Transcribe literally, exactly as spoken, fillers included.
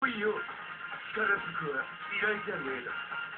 いよ。力ずくは依頼じゃねえだ。